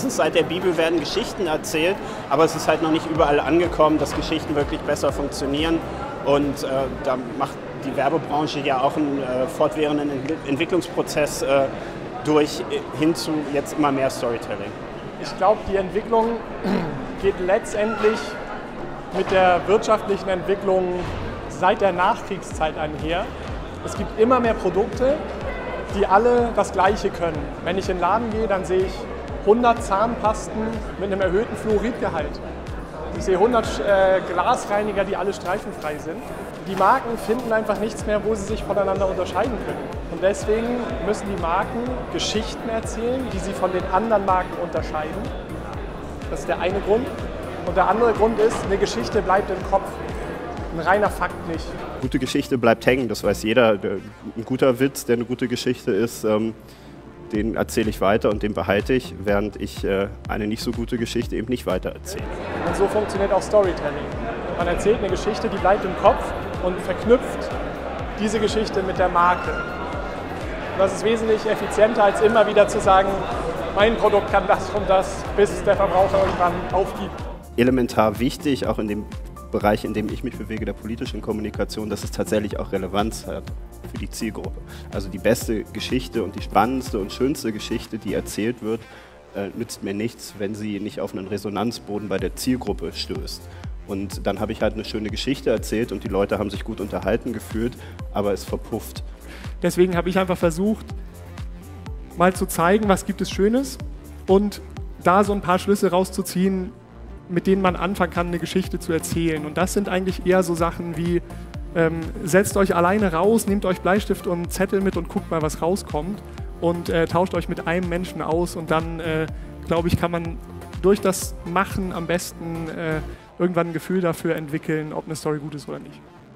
Spätestens seit der Bibel werden Geschichten erzählt, aber es ist halt noch nicht überall angekommen, dass Geschichten wirklich besser funktionieren. Und da macht die Werbebranche ja auch einen fortwährenden Entwicklungsprozess hin zu jetzt immer mehr Storytelling. Ich glaube, die Entwicklung geht letztendlich mit der wirtschaftlichen Entwicklung seit der Nachkriegszeit einher. Es gibt immer mehr Produkte, die alle das Gleiche können. Wenn ich in den Laden gehe, dann sehe ich 100 Zahnpasten mit einem erhöhten Fluoridgehalt. Ich sehe 100 Glasreiniger, die alle streifenfrei sind. Die Marken finden einfach nichts mehr, wo sie sich voneinander unterscheiden können. Und deswegen müssen die Marken Geschichten erzählen, die sie von den anderen Marken unterscheiden. Das ist der eine Grund. Und der andere Grund ist, eine Geschichte bleibt im Kopf. Ein reiner Fakt nicht. Gute Geschichte bleibt hängen, das weiß jeder. Ein guter Witz, der eine gute Geschichte ist, den erzähle ich weiter und den behalte ich, während ich eine nicht so gute Geschichte eben nicht weiter erzähle. Und so funktioniert auch Storytelling. Man erzählt eine Geschichte, die bleibt im Kopf und verknüpft diese Geschichte mit der Marke. Und das ist wesentlich effizienter, als immer wieder zu sagen, mein Produkt kann das und das, bis der Verbraucher irgendwann aufgibt. Elementar wichtig, auch in dem Bereich, in dem ich mich bewege, der politischen Kommunikation, dass es tatsächlich auch Relevanz hat für die Zielgruppe. Also die beste Geschichte und die spannendste und schönste Geschichte, die erzählt wird, nützt mir nichts, wenn sie nicht auf einen Resonanzboden bei der Zielgruppe stößt. Und dann habe ich halt eine schöne Geschichte erzählt und die Leute haben sich gut unterhalten gefühlt, aber es verpufft. Deswegen habe ich einfach versucht, mal zu zeigen, was gibt es Schönes und da so ein paar Schlüsse rauszuziehen, mit denen man anfangen kann, eine Geschichte zu erzählen. Und das sind eigentlich eher so Sachen wie, setzt euch alleine raus, nehmt euch Bleistift und Zettel mit und guckt mal, was rauskommt und tauscht euch mit einem Menschen aus und dann, glaube ich, kann man durch das Machen am besten irgendwann ein Gefühl dafür entwickeln, ob eine Story gut ist oder nicht.